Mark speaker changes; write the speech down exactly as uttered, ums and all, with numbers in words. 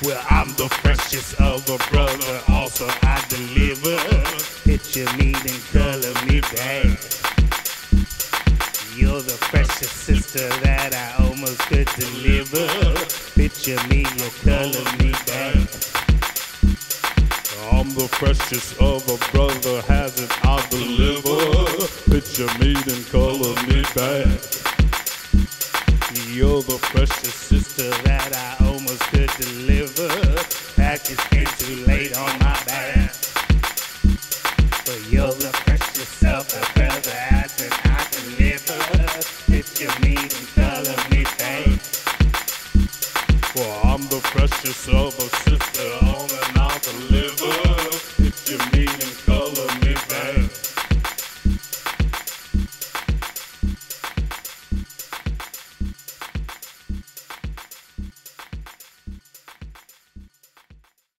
Speaker 1: Well, I'm the freshest of a brother, also I deliver. Picture me, then color me back. You're the freshest sister that I almost could deliver. Picture me, you color me back.
Speaker 2: I'm the freshest of a brother, has it, I'll deliver. Picture me, then color me back.
Speaker 1: You're the freshest sister that I almost could deliver.